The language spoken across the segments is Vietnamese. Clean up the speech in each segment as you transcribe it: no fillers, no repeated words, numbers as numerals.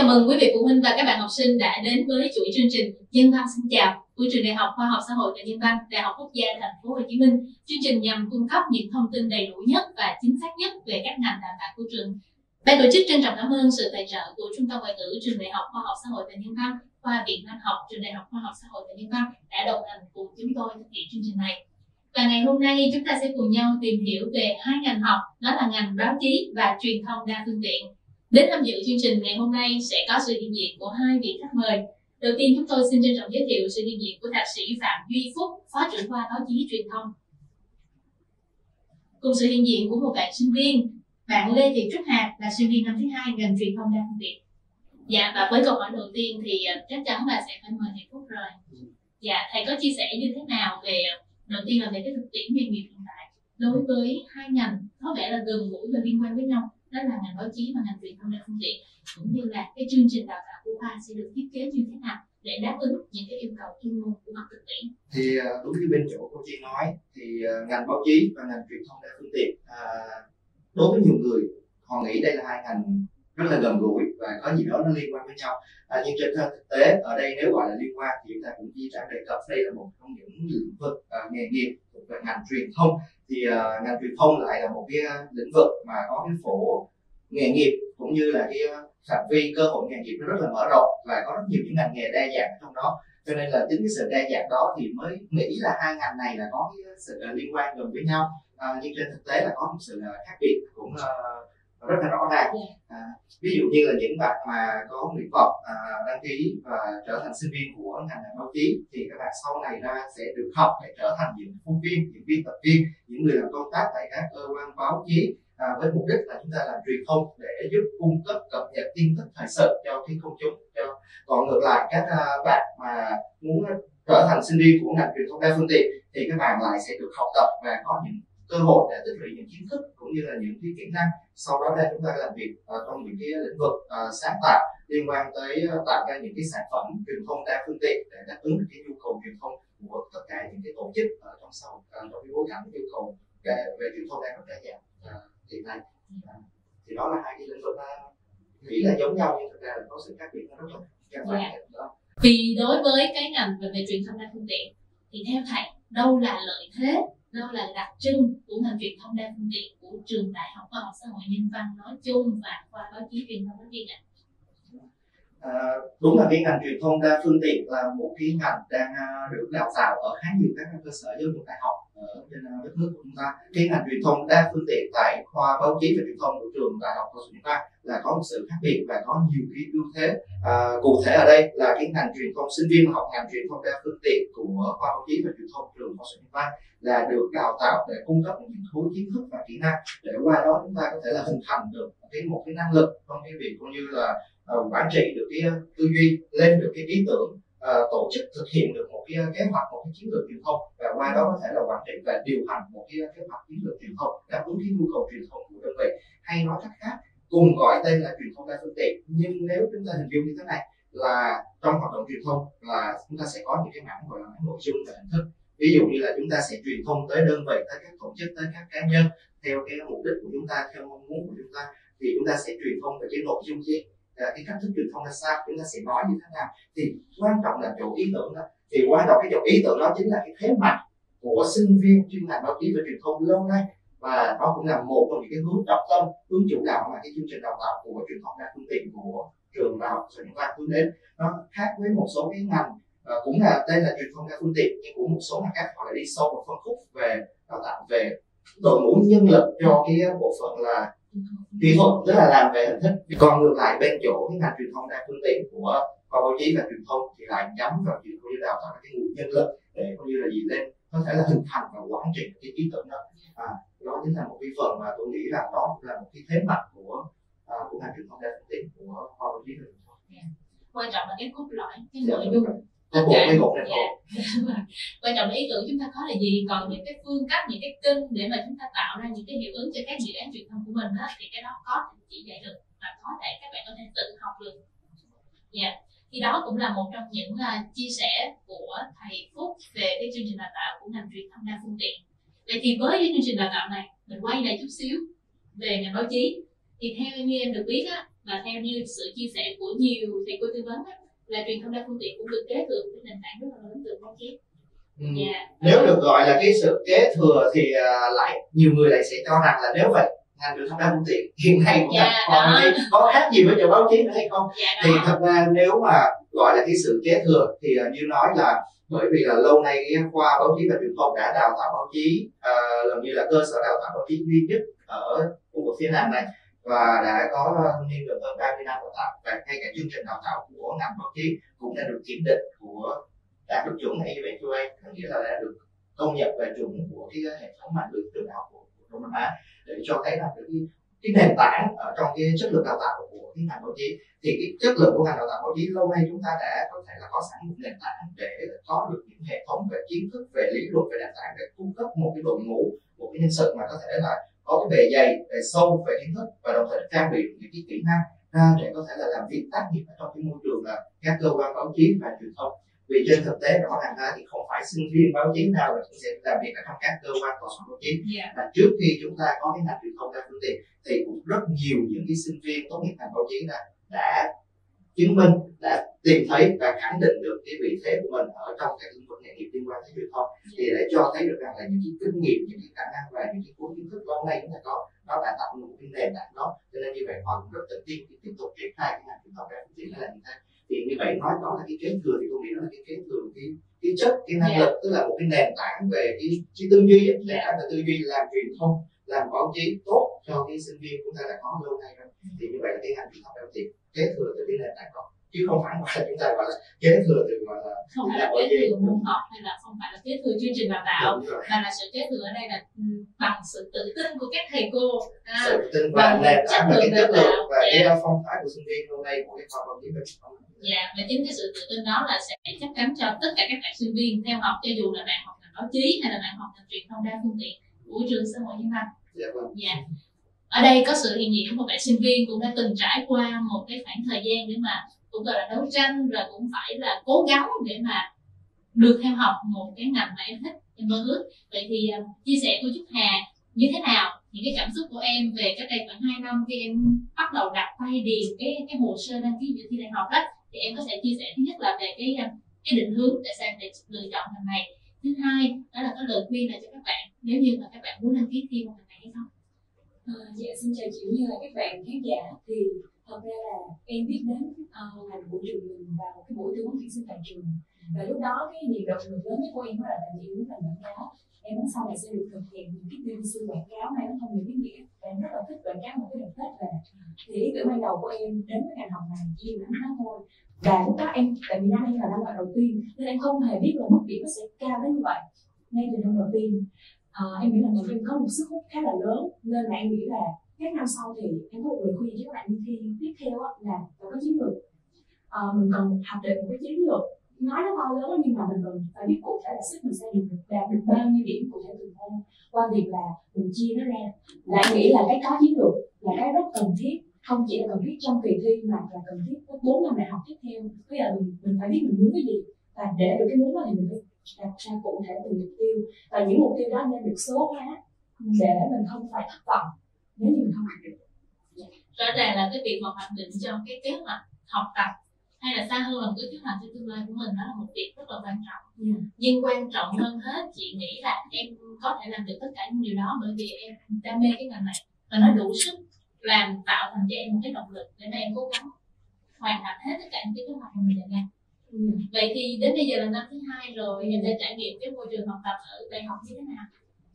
chào mừng quý vị phụ huynh và các bạn học sinh đã đến với chuỗi chương trình Nhân văn xin chào của trường Đại học Khoa học Xã hội và Nhân văn Đại học Quốc gia Thành phố Hồ Chí Minh. Chương trình nhằm cung cấp những thông tin đầy đủ nhất và chính xác nhất về các ngành đào tạo của trường. Ban tổ chức trân trọng cảm ơn sự tài trợ của Trung tâm Ngoại ngữ Trường Đại học Khoa học Xã hội và Nhân văn, Khoa Việt Nam học Trường Đại học Khoa học Xã hội và Nhân văn đã đồng hành cùng chúng tôi thực hiện chương trình này. Và ngày hôm nay chúng ta sẽ cùng nhau tìm hiểu về hai ngành học, đó là ngành báo chí và truyền thông đa phương tiện. Đến tham dự chương trình ngày hôm nay sẽ có sự hiện diện của hai vị khách mời. Đầu tiên chúng tôi xin trân trọng giới thiệu sự hiện diện của thạc sĩ Phạm Duy Phúc, Phó trưởng khoa báo chí truyền thông. Cùng sự hiện diện của một bạn sinh viên, bạn Lê Thị Trúc Hạc là sinh viên năm thứ 2 ngành truyền thông đa phương tiện. Dạ, và với câu hỏi đầu tiên thì chắc chắn là sẽ phải mời thầy Phúc rồi. Dạ, thầy có chia sẻ như thế nào về, đầu tiên là về cái thực tiễn nghề nghiệp hiện tại đối với hai ngành có vẻ là gần gũi và liên quan với nhau, đó là ngành báo chí và ngành truyền thông đa phương tiện, cũng như là cái chương trình đào tạo của khoa sẽ được thiết kế như thế nào để đáp ứng những cái yêu cầu chuyên môn của mặt thực tiễn. Thì đúng như bên chỗ cô Chi nói thì ngành báo chí và ngành truyền thông đa phương tiện đối với nhiều người họ nghĩ đây là hai ngành rất là gần gũi và có gì đó nó liên quan với nhau, nhưng trên thực tế ở đây nếu gọi là liên quan thì chúng ta cũng chỉ đang đề cập đây là một trong những lĩnh vực nghề nghiệp thuộc về ngành truyền thông. Thì ngành truyền thông lại là một cái lĩnh vực mà có cái phổ nghề nghiệp cũng như là cái phạm vi cơ hội nghề nghiệp nó rất là mở rộng và có rất nhiều những ngành nghề đa dạng trong đó, cho nên là chính cái sự đa dạng đó thì mới nghĩ là hai ngành này là có cái sự liên quan gần với nhau, nhưng trên thực tế là có một sự khác biệt cũng rất là rõ ràng. Ví dụ như là những bạn mà có nguyện vọng đăng ký và trở thành sinh viên của ngành báo chí thì các bạn sau này ra sẽ được học để trở thành những phóng viên, những biên tập viên, những người làm công tác tại các cơ quan báo chí, với mục đích là chúng ta làm truyền thông để giúp cung cấp cập nhật tin tức thời sự cho cái công chúng. Còn ngược lại các bạn mà muốn trở thành sinh viên của ngành truyền thông đa phương tiện thì các bạn lại sẽ được học tập và có những cơ hội để tích lũy những kiến thức cũng như là những cái kỹ năng, sau đó ra chúng ta làm việc trong những cái lĩnh vực sáng tạo liên quan tới tạo ra những cái sản phẩm truyền thông đa phương tiện để đáp ứng được cái nhu cầu truyền thông của tất cả những cái tổ chức ở trong xã hội, trong cái bối cảnh yêu cầu về truyền thông đang rất đa dạng hiện nay. Thì đó là hai cái lĩnh vực nghĩ là giống nhau nhưng thực ra là có sự khác biệt nó rất là căn bản. Vì đối với cái ngành về truyền thông đa phương tiện thì theo thầy đâu là lợi thế, đâu là đặc trưng của ngành truyền thông đa phương tiện của trường Đại học Khoa học Xã hội Nhân văn nói chung và khoa báo chí truyền thông nói riêng ạ? Đúng là cái ngành truyền thông đa phương tiện là một cái ngành đang được đào tạo ở khá nhiều các cơ sở giáo dục đại học ở trên đất nước của chúng ta. Cái ngành truyền thông đa phương tiện tại khoa báo chí và truyền thông của trường Đại học Khoa học chúng ta là có một sự khác biệt và có nhiều cái ưu thế. Cụ thể ở đây là cái ngành truyền thông, sinh viên học ngành truyền thông đa phương tiện của khoa báo chí và truyền thông trường Khoa học Nhân văn là được đào tạo để cung cấp những khối kiến thức và kỹ năng để qua đó chúng ta có thể là hình thành được một cái năng lực trong cái việc cũng như là quản trị được cái tư duy, lên được cái ý tưởng, tổ chức thực hiện được một cái kế hoạch, một cái chiến lược truyền thông và qua đó có thể là quản trị và điều hành một cái kế hoạch chiến lược truyền thông đáp ứng cái nhu cầu truyền thông của đơn vị. Hay nói cách khác, cùng gọi tên là truyền thông đa phương tiện nhưng nếu chúng ta hình dung như thế này là trong hoạt động truyền thông là chúng ta sẽ có những cái mảng gọi là mảng nội dung và hình thức. Ví dụ như là chúng ta sẽ truyền thông tới đơn vị, tới các tổ chức, tới các cá nhân theo cái mục đích của chúng ta, theo mong muốn của chúng ta thì chúng ta sẽ truyền thông về cái nội dung gì, cái cách thức truyền thông là sao, chúng ta sẽ nói như thế nào. Thì quan trọng là chỗ ý tưởng đó, thì quan trọng cái chỗ ý tưởng đó chính là cái thế mạnh của sinh viên chuyên ngành báo chí và truyền thông lâu nay và nó cũng là một trong những cái hướng trọng tâm, hướng chủ đạo mà cái chương trình đào tạo của truyền thông đa phương tiện của trường Đại học Khoa học hướng đến. Nó khác với một số cái ngành cũng là tên là truyền thông đa phương tiện nhưng của một số ngành khác họ lại đi sâu vào phân khúc về đào tạo về đội ngũ nhân lực cho cái bộ phận là kỹ thuật, tức là làm về hình thức. Còn ngược lại bên chỗ cái ngành truyền thông đa phương tiện của khoa báo chí và truyền thông thì lại nhắm vào chuyện cũng như đào tạo cái nguồn nhân lực để cũng như là gì lên có thể là hình thành và quản trị cái ý tưởng đó. Đó chính là một cái phần mà tôi nghĩ rằng đó là một cái thế mạnh của ngành truyền thông đa phương tiện của khoa báo chí và truyền thông. Quan trọng là cái cốt lõi, cái nội dung. Tất cả quan trọng là ý tưởng chúng ta có là gì, còn những cái phương cách, những cái kênh để mà chúng ta tạo ra những cái hiệu ứng cho các dự án truyền thông của mình đó, thì cái đó có thể chỉ dạy được và có thể các bạn có thể tự học được. Thì đó cũng là một trong những chia sẻ của thầy Phúc về cái chương trình đào tạo của ngành truyền thông đa phương tiện. Vậy thì với cái chương trình đào tạo này mình quay lại chút xíu về ngành báo chí thì theo như em được biết á, và theo như sự chia sẻ của nhiều thầy cô tư vấn là truyền thông đa phương tiện cũng được kế thừa cái nền tảng rất là lớn từ báo chí. Nếu được gọi là cái sự kế thừa thì lại nhiều người lại sẽ cho rằng là nếu vậy ngành truyền thông đa phương tiện hiện nay cũng có khác gì với báo chí nữa hay không? Thì thật ra nếu mà gọi là cái sự kế thừa thì như nói là bởi vì là lâu nay cái khoa báo chí và truyền thông đã đào tạo báo chí gần như là cơ sở đào tạo báo chí duy nhất ở khu vực phía Nam này, và đã có thâm niên được hơn 30 năm đào tạo, và ngay cả chương trình đào tạo của ngành báo chí cũng đã được kiểm định của đạt được chuẩn AQA, nghĩa là đã được công nhận về chuẩn của cái hệ thống mạng lưới trường đại học của Đông Nam Á, để cho thấy là cái nền tảng ở trong cái chất lượng đào tạo của cái ngành báo chí. Thì cái chất lượng của ngành đào tạo báo chí lâu nay chúng ta đã có thể là có sẵn một nền tảng để có được những hệ thống về kiến thức, về lý luận, về nền tảng để cung cấp một cái đội ngũ, một cái nhân sự mà có thể là có cái bề dày, bề sâu về kiến thức, và đồng thời trang bị những cái kỹ năng để có thể là làm việc tác nghiệp ở trong cái môi trường là các cơ quan báo chí và truyền thông. Vì trên thực tế rõ ràng ra thì không phải sinh viên báo chí nào là cũng sẽ làm việc ở trong các cơ quan tòa soạn báo chí. Và trước khi chúng ta có cái ngành truyền thông đa phương tiện thì cũng rất nhiều những cái sinh viên tốt nghiệp ngành báo chí đã chứng minh, đã tìm thấy và khẳng định được cái vị thế của mình ở trong các lĩnh vực nghề nghiệp liên quan tới truyền thông. Thì để cho thấy được rằng là những cái kinh nghiệm, những cái khả năng và những cái kiến thức lâu nay chúng ta có, nó đã tạo một cái nền tảng đó, cho nên như vậy họ cũng rất tự tin khi tiếp tục triển khai cái ngành truyền thông đa phương tiện là như thế. Thì như vậy nói đó là cái kế thừa, thì tôi nghĩ đó là cái kế thừa cái chất, cái năng lực, tức là một cái nền tảng về cái tư duy, nền tảng về tư duy làm truyền thông, làm báo chí tốt cho cái sinh viên chúng ta đã có lâu nay rồi. Thì như vậy là cái ngành truyền thông đa phương tiện kế thừa từ cái nền tảng đó, chứ không phải là chúng ta gọi là kế thừa từ gọi là không phải là kế thừa môn học, hay là không phải là kế thừa chương trình đào tạo, mà là sự kế thừa ở đây là bằng sự tự tin của các thầy cô, sự tự tin và nền tảng và cái chất lượng và cái phong thái của sinh viên hôm nay của cái khoa báo chí và truyền thông. Và chính cái sự tự tin đó là sẽ chắc chắn cho tất cả các bạn sinh viên theo học, cho dù là bạn học ngành báo chí hay là bạn học ngành truyền thông đa phương tiện của trường Xã hội Nhân văn. Ở đây có sự hiện diện của một bạn sinh viên cũng đã từng trải qua một cái khoảng thời gian để mà cũng gọi là đấu tranh, rồi cũng phải là cố gắng để mà được theo học một cái ngành mà em thích, em mơ ước. Vậy thì chia sẻ của Trúc Hà như thế nào, những cái cảm xúc của em về cách đây khoảng 2 năm khi em bắt đầu đặt tay điền cái hồ sơ đăng ký dự thi đại học đó, thì em có thể chia sẻ thứ nhất là về cái định hướng để sao để lựa chọn ngành này, thứ hai đó là cái lời khuyên là cho các bạn nếu như mà các bạn muốn đăng ký thi một ngành này hay không. Dạ, xin chào chị như là các bạn khán giả. Thì thật ra là em biết đến ngành của trường mình vào một cái buổi tư vấn tuyển sinh tại trường, và lúc đó cái niềm động lực lớn nhất của em đó là em muốn làm quảng cáo. Em muốn sau này sẽ được thực hiện những cái TVC quảng cáo này, nó không nhiều ý nghĩa. Em rất là thích quảng cáo một cái đợt Tết về. Thì ý tưởng ban đầu của em đến với ngành học này chỉ là nó thôi. Và lúc đó em, tại vì năm em là năm học đầu tiên nên em không hề biết là mức điểm nó sẽ cao đến như vậy. Ngay từ năm đầu tiên em nghĩ là em có một sức hút khá là lớn, nên là em nghĩ là các năm sau thì em có một lời khuyên cho các bạn đi thi tiếp theo là phải có chiến lược. Mình cần hoạch định một cái chiến lược, nói nó to lớn nhưng mà mình cần phải biết cụ thể là sức mình sẽ đạt được bao nhiêu điểm cụ thể từng môn, qua việc là mình chia nó ra. Là em nghĩ là cái có chiến lược là cái rất cần thiết, không chỉ là cần thiết trong kỳ thi mà là cần thiết với 4 năm đại học tiếp theo. Tức là mình phải biết mình muốn cái gì, và để được cái muốn đó thì mình phải đặt ra cụ thể từng mục tiêu, và những mục tiêu đó nên được số hóa để mình không phải thất vọng nếu như mình không đạt được. Rõ ràng là cái việc mà hoạch định cho cái kế hoạch học tập hay là xa hơn là một cái kế hoạch cho tương lai của mình, đó là một việc rất là quan trọng. Nhưng quan trọng hơn hết, chị nghĩ là em có thể làm được tất cả những điều đó bởi vì em đam mê cái ngành này và nó đủ sức làm tạo thành cho em một cái động lực để mà em cố gắng hoàn thành hết tất cả những cái kế hoạch mà mình đề ra. Vậy thì đến bây giờ là năm thứ 2 rồi, em đã trải nghiệm cái môi trường học tập ở đại học như thế nào?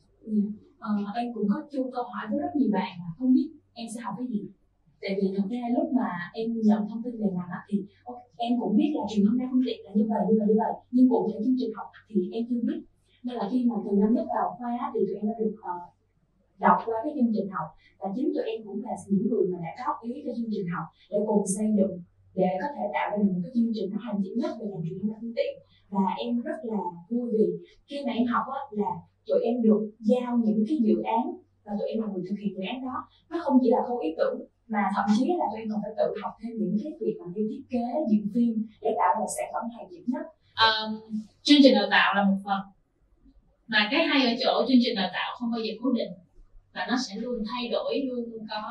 Em cũng có chung câu hỏi với rất nhiều bạn là không biết em sẽ học cái gì. Tại vì thật ra lúc mà em nhận thông tin về ngành thì em cũng biết là truyền thông đa phương tiện là như vậy, nhưng cụ thể chương trình học thì em chưa biết. Nên là khi mà từ năm nhất vào khoa thì tụi em đã được đọc qua cái chương trình học, và chính tụi em cũng là những người mà đã góp ý cho chương trình học để cùng xây dựng, để có thể tạo ra được một cái chương trình nó hoàn chỉnh nhất về ngành truyền thông đa phương tiện. Và em rất là vui vì khi mà em học là tụi em được giao những cái dự án và tụi em là người thực hiện dự án đó. Nó không chỉ là khâu ý tưởng mà thậm chí là tụi em còn phải tự học thêm những cái việc mà như thiết kế, dựng phim để tạo ra một sản phẩm hoàn chỉnh nhất. Chương trình đào tạo là một phần, mà cái hay ở chỗ chương trình đào tạo không bao giờ cố định và nó sẽ luôn thay đổi, luôn có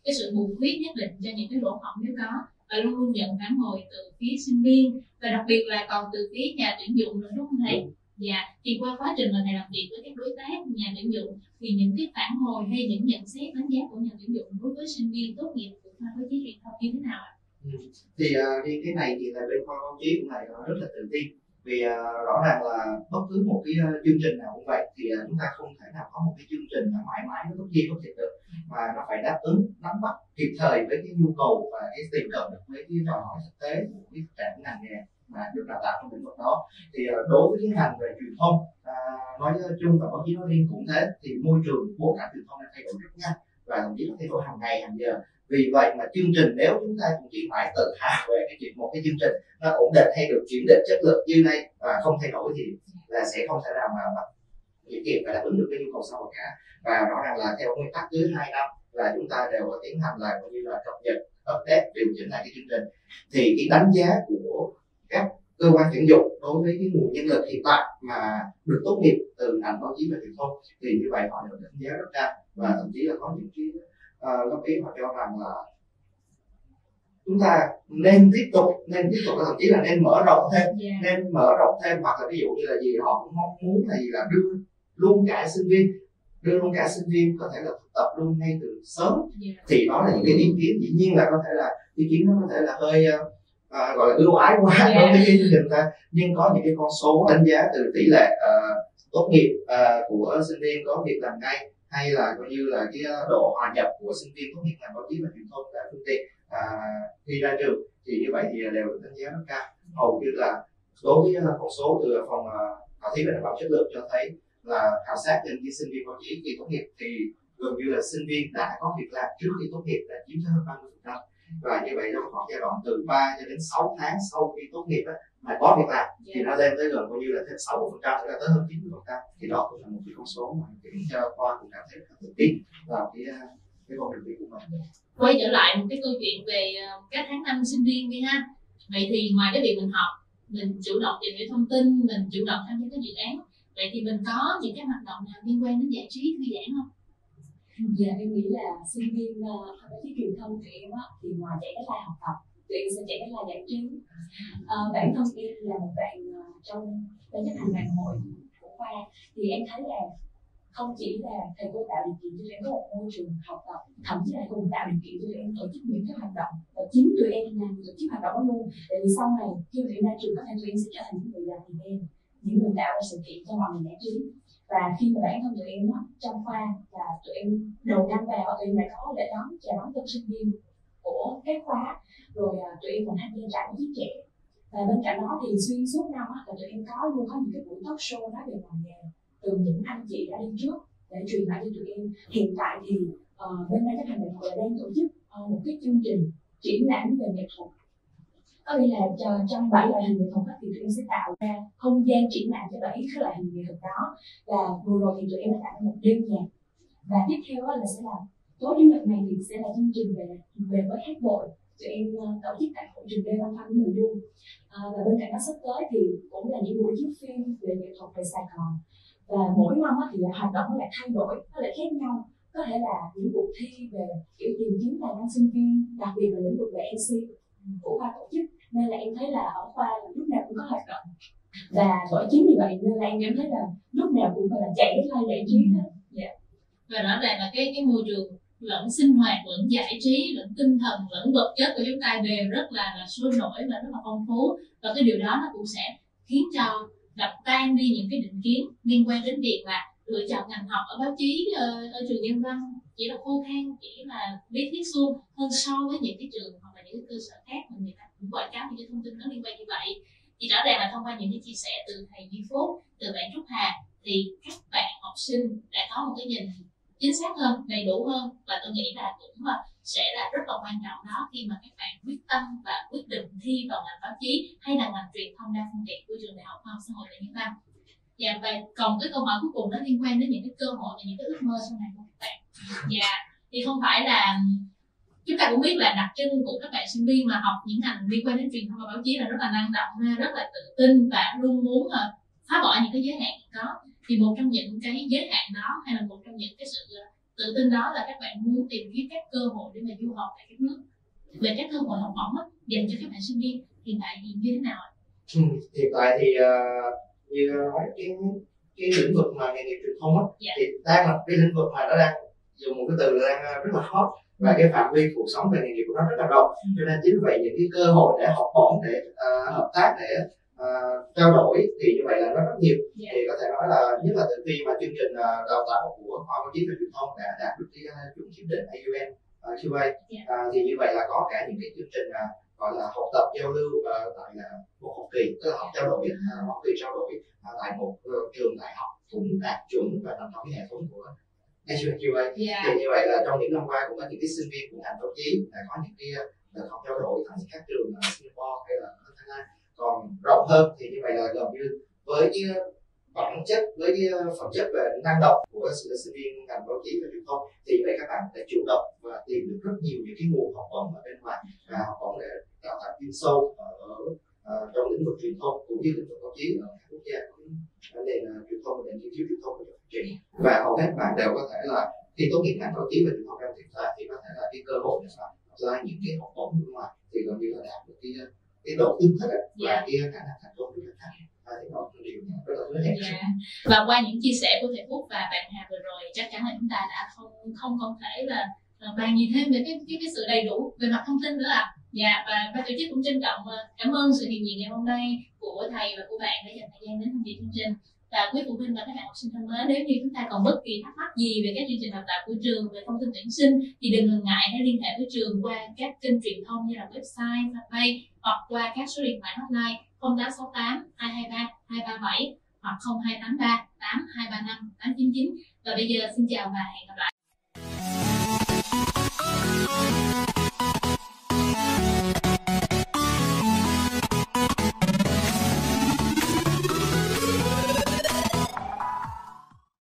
cái sự bù khuyết nhất định cho những cái lỗ hổng nếu có, và luôn luôn nhận phản hồi từ phía sinh viên và đặc biệt là còn từ phía nhà tuyển dụng nữa, đúng không thầy? Dạ, thì qua quá trình mà thầy làm việc với các đối tác nhà tuyển dụng thì những cái phản hồi hay những nhận xét đánh giá của nhà tuyển dụng đối với sinh viên tốt nghiệp của khoa báo chí truyền thông như thế nào ạ? Thì riêng cái này thì là bên khoa báo chí của này rất là tự tin, vì rõ ràng là bất cứ một cái chương trình nào cũng vậy, thì chúng ta không thể nào có một cái chương trình mãi mãi nó tốt nghiệp được, mà nó phải đáp ứng nắm bắt kịp thời với cái nhu cầu và cái tiệm cận được với cái đòi hỏi thực tế của cái thực trạng của ngành nghề mà được đào tạo trong lĩnh vực đó. Thì đối với cái ngành về truyền thông nói chung và báo chí nói riêng cũng thế, thì môi trường bối cảnh truyền thông đang thay đổi rất nhanh và thậm chí nó thay đổi hàng ngày hàng giờ. Vì vậy mà chương trình nếu chúng ta cũng chỉ phải tự hào về cái chuyện một cái chương trình nó ổn định hay được kiểm định chất lượng như này và không thay đổi thì là sẽ không thể nào mà kịp và đáp ứng được cái nhu cầu xã hội cả. Và rõ ràng là theo nguyên tắc cứ 2 năm là chúng ta đều có tiến hành là coi như là cập nhật, update, điều chỉnh lại cái chương trình. Thì cái đánh giá của các cơ quan tuyển dụng đối với cái nguồn nhân lực hiện tại mà được tốt nghiệp từ ngành báo chí và truyền thông thì như vậy họ đều đánh giá rất cao, và thậm chí là có những cái góp ý họ cho rằng là chúng ta nên tiếp tục thậm chí là nên mở rộng thêm, hoặc là ví dụ như là gì họ cũng mong muốn là gì là đưa luôn cả sinh viên có thể là thực tập luôn ngay từ sớm. Thì đó là những cái ý kiến, dĩ nhiên là có thể là ý kiến nó có thể là hơi gọi là ưu ái quá đối với cái chương trình ta, nhưng có những cái con số đánh giá từ tỷ lệ tốt nghiệp của sinh viên có việc làm ngay, hay là coi như là cái độ hòa nhập của sinh viên tốt nghiệp ngành báo chí và truyền thông tại phương tiện khi ra trường, thì như vậy thì đều được đánh giá rất cao. Hầu như là đối với con số từ phòng khảo thí về đảm bảo chất lượng cho thấy là khảo sát trên cái sinh viên báo chí khi tốt nghiệp thì gần như là sinh viên đã có việc làm trước khi tốt nghiệp đã chiếm tới hơn 30%. Và như vậy trong khoảng giai đoạn từ 3 cho đến 6 tháng sau khi tốt nghiệp mà có việc làm thì nó lên tới gần coi như là thêm 60%, tức là tới hơn 90%. Thì đó cũng là một cái con số mà khiến cho khoa cũng cảm thấy rất là tự tin vào cái con đường đi của mình. Quay trở lại một cái câu chuyện về các tháng năm sinh viên đi ha. Vậy thì ngoài cái việc mình học, mình chủ động tìm hiểu thông tin, mình chủ động tham gia các dự án, vậy thì mình có những cái hoạt động nào liên quan đến giải trí thư giãn không? Dạ em nghĩ là sinh viên báo chí truyền thông tụi em thì ngoài chạy deadline học tập, tụi em sẽ chạy deadline giải trí. Bản thân em là một bạn trong ban chấp hành đoàn hội của khoa, thì em thấy là không chỉ là thầy cô tạo điều kiện cho tụi em có một môi trường học tập, thậm chí là còn tạo điều kiện cho tụi em tổ chức những cái hoạt động, và chính tụi em là người tổ chức hoạt động đó luôn. Tại vì sau này khi tụi em ra trường có thể tụi em sẽ trở thành những người làm event, những người tạo ra sự kiện cho mọi người giải trí. Và khi mà bản thân tụi em trong khoa là tụi em đầu năm vào, tụi em đã có lễ đón chào đón tân sinh viên của các khóa, rồi tụi em còn tham gia trại báo chí trẻ. Và bên cạnh đó thì xuyên suốt năm là tụi em luôn có những cái buổi talk show nói về ngành nghề từ những anh chị đã đi trước để truyền lại cho tụi em. Hiện tại thì bên ban chấp hành đoàn hội đang tổ chức một cái chương trình triển lãm về nghệ thuật. Có nghĩa là trong 7 loại hình nghệ thuật thì tụi em sẽ tạo ra không gian triển lãm cho 7 cái loại hình nghệ thuật đó. Và vừa rồi thì tụi em đã tạo ra một đêm nhạc. Và tiếp theo là sẽ là tối chủ nhật này thì sẽ là chương trình về với hát bội. Tụi em tổ chức tại hội trường Lê Văn Thanh Người Dung. Và bên cạnh đó sắp tới thì cũng là những buổi chiếu phim về nghệ thuật về Sài Gòn. Và mỗi năm thì hoạt động nó lại thay đổi, nó lại khác nhau. Có thể là những cuộc thi về kiểu tìm kiếm tài năng sinh viên, đặc biệt là lĩnh vực về MC của khoa tổ chức. Nên là em thấy là ở khoa là lúc nào cũng có hoạt động, và bởi chính vì vậy nên là em cảm thấy là lúc nào cũng phải là chạy deadline giải trí hết. Và rõ ràng là cái môi trường lẫn sinh hoạt, lẫn giải trí, lẫn tinh thần, lẫn vật chất của chúng ta đều rất là sôi nổi và rất là phong phú, và cái điều đó nó cũng sẽ khiến cho đập tan đi những cái định kiến liên quan đến việc là lựa chọn ngành học ở báo chí ở trường Nhân Văn chỉ là khô khan, chỉ là lý thuyết suông hơn so với những cái trường hoặc là những cái cơ sở khác mà người ta cũng quảng cáo những cái thông tin nó liên quan như vậy. Thì rõ ràng là thông qua những cái chia sẻ từ thầy Duy Phúc, từ bạn Trúc Hà, thì các bạn học sinh đã có một cái nhìn chính xác hơn, đầy đủ hơn, và tôi nghĩ là cũng sẽ là rất là quan trọng đó khi mà các bạn quyết tâm và quyết định thi vào ngành báo chí hay là ngành truyền thông đa phương tiện của trường Đại học Khoa học Xã hội và Nhân văn. Dạ, và còn cái câu hỏi cuối cùng nó liên quan đến những cái cơ hội và những cái ước mơ sau này của các bạn. Dạ, thì không phải là chúng ta cũng biết là đặc trưng của các bạn sinh viên mà học những ngành liên quan đến truyền thông và báo chí là rất là năng động, rất là tự tin và luôn muốn phá bỏ những cái giới hạn có. Thì một trong những cái giới hạn đó hay là một trong những cái sự tự tin đó là các bạn muốn tìm kiếm các cơ hội để mà du học tại các nước. Về các cơ hội học bổng dành cho các bạn sinh viên hiện tại thì như thế nào ạ? Hiện tại thì như nói cái lĩnh vực mà nghề nghiệp truyền thông thì đang là cái lĩnh vực mà nó đang dùng một cái từ là đang rất là hot, và cái phạm vi cuộc sống về nghề nghiệp của nó rất là rộng, cho nên chính vì vậy những cái cơ hội để học bổng, để hợp tác, để trao đổi thì như vậy là nó rất nhiều. Thì có thể nói là nhất là từ khi mà chương trình đào tạo của khoa báo chí và truyền thông đã đạt được cái chuẩn kiểm định AUN QA, thì như vậy là có cả những cái chương trình gọi là học tập giao lưu tại một học kỳ, tức là học trao đổi, học kỳ trao đổi tại một trường đại học cũng đạt chuẩn và nằm trong cái hệ thống của AUN. Thì như vậy là trong những năm qua cũng có những cái sinh viên của ngành báo chí đã có những cái đợt học trao đổi tại các trường ở Singapore hay là ở Thái Lan. Còn rộng hơn thì như vậy là gần như với cái bản chất, với cái phẩm chất về năng động của sinh viên ngành báo chí và truyền thông thì vậy các bạn đã chủ động và tìm được rất nhiều những cái nguồn học bổng ở bên ngoài, và học bổng để đào tạo chuyên sâu ở trong lĩnh vực truyền thông cũng như lĩnh vực báo chí ở các quốc gia có nền truyền thông và nền nghiên cứu truyền thông và phát triển. Và hầu hết bạn đều có thể là khi tốt nghiệp ngành báo chí và truyền thông trong hiện tại thì có thể là cái cơ hội để apply những cái học bổng bên ngoài thì gần như là đạt được cái độ tương thích và cái khả năng thành công của các bạn. Thì đó là điều rất là hứa hẹn. Và qua những chia sẻ của thầy Phúc và bạn Hà vừa rồi, chắc chắn là chúng ta đã không còn thể là bàn gì thêm về cái sự đầy đủ về mặt thông tin nữa ạ. Và ban tổ chức cũng trân trọng cảm ơn sự hiện diện ngày hôm nay của thầy và của bạn đã dành thời gian đến tham dự chương trình. Và quý phụ huynh và các bạn học sinh thân mến, nếu như chúng ta còn bất kỳ thắc mắc gì về các chương trình đào tạo của trường, về thông tin tuyển sinh thì đừng ngần ngại hãy liên hệ với trường qua các kênh truyền thông như là website, fanpage hoặc qua các số điện thoại hotline 0868 223 237 hoặc 0283 8235 899. Và bây giờ xin chào và hẹn gặp lại.